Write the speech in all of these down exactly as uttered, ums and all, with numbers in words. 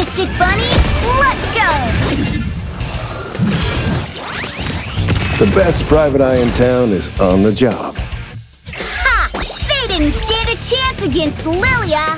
Mystic Bunny, let's go! The best private eye in town is on the job. Ha! They didn't stand a chance against Lilia!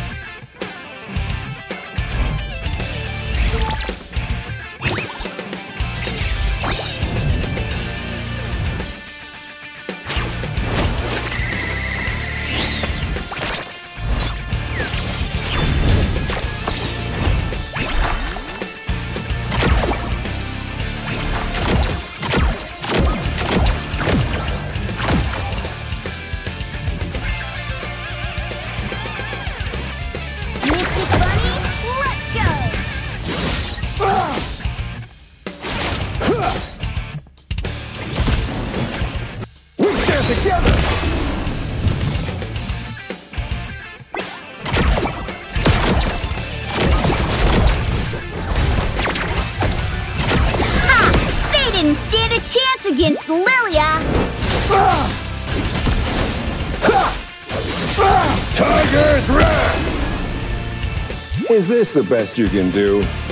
Together! Ha! They didn't stand a chance against Lilia! Tiger's Wrath! Is this the best you can do?